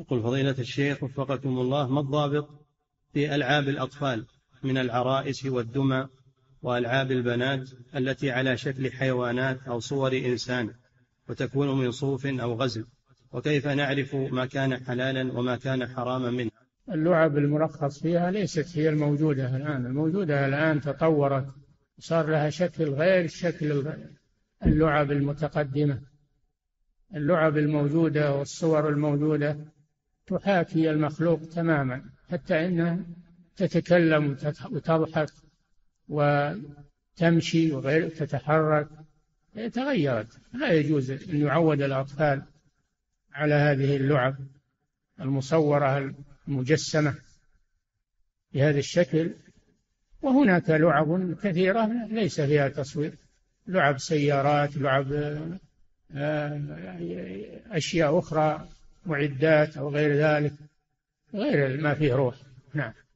يقول فضيلة الشيخ وفقكم الله، ما الضابط في ألعاب الأطفال من العرائس والدمى وألعاب البنات التي على شكل حيوانات أو صور إنسان وتكون من صوف أو غزل، وكيف نعرف ما كان حلالا وما كان حراما منها؟ اللعب المرخص فيها ليست هي الموجودة الآن. الموجودة الآن تطورت، صار لها شكل غير شكل اللعب المتقدمة. اللعب الموجودة والصور الموجودة تحاكي المخلوق تماما، حتى إنها تتكلم وتضحك وتمشي وغير تتحرك، تغيرت. لا يجوز أن يعود الأطفال على هذه اللعب المصورة المجسمة بهذا الشكل. وهناك لعب كثيرة ليس فيها تصوير، لعب سيارات، لعب أشياء أخرى، معدات أو غير ذلك، غير ما فيه روح. نعم.